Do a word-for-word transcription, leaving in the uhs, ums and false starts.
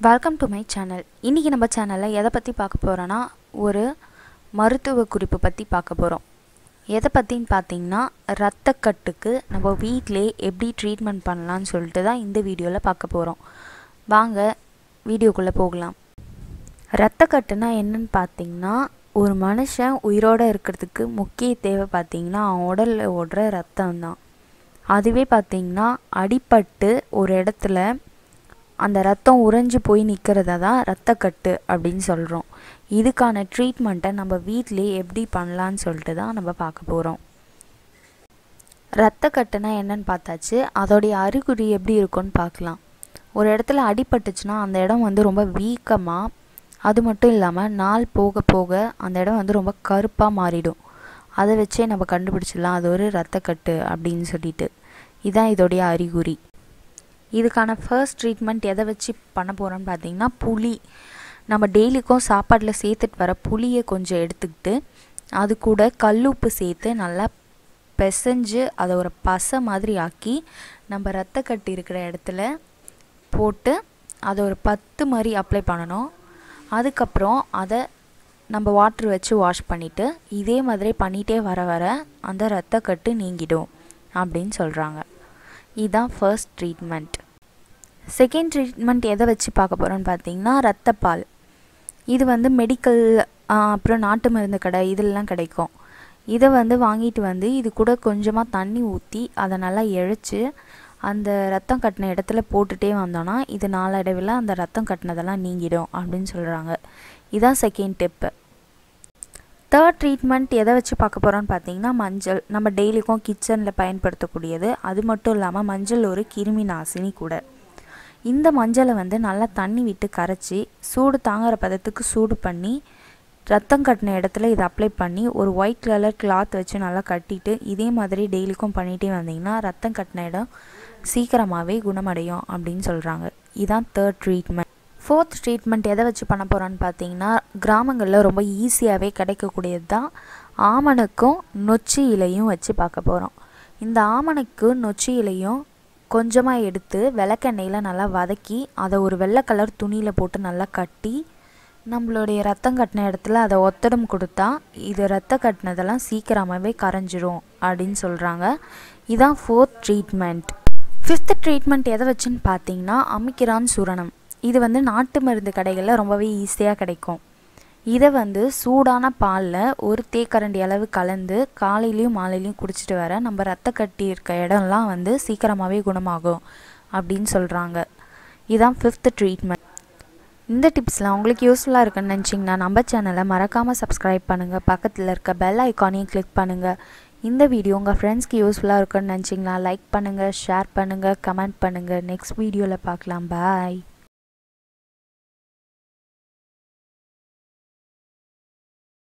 Welcome to my channel. இன்றைக்கி நம்ம சேனலில் எதை பற்றி பார்க்க போகிறோன்னா ஒரு மருத்துவ குறிப்பு பற்றி பார்க்க போகிறோம். எதை பற்றின்னு பார்த்தீங்கன்னா இரத்தக்கட்டுக்கு நம்ம வீட்டிலே எப்படி ட்ரீட்மெண்ட் பண்ணலான்னு சொல்லிட்டு தான் இந்த வீடியோவில் பார்க்க போகிறோம். வாங்க வீடியோக்குள்ளே போகலாம். இரத்தக்கட்டுனா என்னன்னு பார்த்தீங்கன்னா ஒரு மனுஷன் உயிரோடு இருக்கிறதுக்கு முக்கிய தேவை பார்த்தீங்கன்னா அவன் உடலில் ஓடுற ரத்தம் தான். அதுவே பார்த்தீங்கன்னா அடிபட்டு ஒரு இடத்துல அந்த ரத்தம் உறைஞ்சி போய் நிற்கிறத தான் இரத்தக்கட்டு அப்படின்னு சொல்கிறோம். இதுக்கான ட்ரீட்மெண்ட்டை நம்ம வீட்டிலே எப்படி பண்ணலான்னு சொல்லிட்டு தான் நம்ம பார்க்க போகிறோம். இரத்தக்கட்டுனா என்னன்னு பார்த்தாச்சு. அதோடைய அறிகுறி எப்படி இருக்குன்னு பார்க்கலாம். ஒரு இடத்துல அடிபட்டுச்சுன்னா அந்த இடம் வந்து ரொம்ப வீக்கமாக, அது மட்டும் இல்லாமல் நாள் போக போக அந்த இடம் வந்து ரொம்ப கருப்பாக மாறிடும். அதை வச்சே நம்ம கண்டுபிடிச்சிடலாம் அது ஒரு இரத்தக்கட்டு அப்படின்னு சொல்லிட்டு. இதுதான் இதோடைய அறிகுறி. இதுக்கான ஃபர்ஸ்ட் ட்ரீட்மெண்ட் எதை வச்சு பண்ண போகிறோன்னு பார்த்தீங்கன்னா புளி. நம்ம டெய்லிக்கும் சாப்பாட்டில் சேர்த்துட்டு வர புளியை கொஞ்சம் எடுத்துக்கிட்டு அது கூட கல்லுப்பு சேர்த்து நல்லா பிசைஞ்சு அதை ஒரு பசை மாதிரி ஆக்கி நம்ம இரத்தக்கட்டு இருக்கிற இடத்துல போட்டு அதை ஒரு பத்து மாதிரி அப்ளை பண்ணணும். அதுக்கப்புறம் அதை நம்ம வாட்டர் வச்சு வாஷ் பண்ணிவிட்டு இதே மாதிரி பண்ணிகிட்டே வர வர அந்த இரத்தக்கட்டு நீங்கிடும் அப்படின்னு சொல்கிறாங்க. இதுதான் ஃபர்ஸ்ட் ட்ரீட்மெண்ட். செகண்ட் ட்ரீட்மெண்ட் எதை வச்சு பார்க்க போகிறோன்னு பார்த்தீங்கன்னா இரத்தப்பால். இது வந்து மெடிக்கல் அப்புறம் நாட்டு மருந்து கடை இதெல்லாம் கிடைக்கும். இதை வந்து வாங்கிட்டு வந்து இது கூட கொஞ்சமாக தண்ணி ஊற்றி அதை நல்லா இழைச்சி அந்த ரத்தம் கட்டின இடத்துல போட்டுகிட்டே வந்தோன்னா இது நாளடைவில் அந்த ரத்தம் கட்டினதெல்லாம் நீங்கிடும் அப்படின்னு சொல்கிறாங்க. இதுதான் செகண்ட் டிப்பு. தேர்ட் ட்ரீட்மெண்ட் எதை வச்சு பார்க்க போகிறோன்னு பார்த்தீங்கன்னா மஞ்சள். நம்ம டெய்லிக்கும் கிச்சனில் பயன்படுத்தக்கூடியது. அது மட்டும் இல்லாமல் மஞ்சள் ஒரு கிருமி நாசினி கூட. இந்த மஞ்சளை வந்து நல்லா தண்ணி விட்டு கரைச்சி சூடு தாங்குற பதத்துக்கு சூடு பண்ணி ரத்தம் கட்டின இடத்துல இதை அப்ளை பண்ணி ஒரு ஒயிட் கலர் கிளாத் வச்சு நல்லா கட்டிட்டு இதே மாதிரி டெய்லிக்கும் பண்ணிகிட்டே வந்தீங்கன்னா ரத்தம் கட்டின இடம் சீக்கிரமாகவே குணமடையும் அப்படின்னு சொல்கிறாங்க. இதுதான் தேர்ட் ட்ரீட்மெண்ட். ஃபோர்த் ட்ரீட்மெண்ட் எதை வச்சு பண்ண போகிறோன்னு பார்த்தீங்கன்னா கிராமங்களில் ரொம்ப ஈஸியாகவே கிடைக்கக்கூடியது தான் ஆமணக்கும் நொச்சி இலையும் வச்சு பார்க்க போகிறோம். இந்த ஆமணக்கு நொச்சி இலையும் கொஞ்சமாக எடுத்து விளக்கெண்ணெயில் நல்லா வதக்கி அதை ஒரு வெள்ளை கலர் துணியில் போட்டு நல்லா கட்டி நம்மளுடைய ரத்தம் கட்டின இடத்துல அதை ஒத்தடம் கொடுத்தா இது ரத்தம் கட்டினதெல்லாம் சீக்கிரமாகவே கரைஞ்சிரும் அப்படின்னு சொல்கிறாங்க. இதுதான் ஃபோர்த் ட்ரீட்மெண்ட். ஃபிஃப்த் ட்ரீட்மெண்ட் எதை வச்சுன்னு பார்த்தீங்கன்னா அமிக்ரான் சூரணம். இது வந்து நாட்டு மருந்து கடைகளில் ரொம்பவே ஈஸியாக கிடைக்கும். இதை வந்து சூடான பாலில் ஒரு தேக்கரண்டி அளவு கலந்து காலையிலையும் மாலையிலையும் குடிச்சிட்டு வர நம்ம ரத்த கட்டி இருக்க இடம்லாம் வந்து சீக்கிரமாகவே குணமாகும் அப்படின்னு சொல்கிறாங்க. இதுதான் ஃபிஃப்த் ட்ரீட்மெண்ட். இந்த டிப்ஸ்லாம் உங்களுக்கு யூஸ்ஃபுல்லாக இருக்குன்னு நினச்சிங்கன்னா நம்ம சேனலை மறக்காமல் சப்ஸ்கிரைப் பண்ணுங்கள். பக்கத்தில் இருக்க பெல் ஐக்கானையும் கிளிக் பண்ணுங்கள். இந்த வீடியோ உங்கள் ஃப்ரெண்ட்ஸ்க்கு யூஸ்ஃபுல்லாக இருக்குன்னு நினச்சிங்கன்னா லைக் பண்ணுங்கள், ஷேர் பண்ணுங்கள், கமெண்ட் பண்ணுங்கள். நெக்ஸ்ட் வீடியோவில் பார்க்கலாம். பாய்.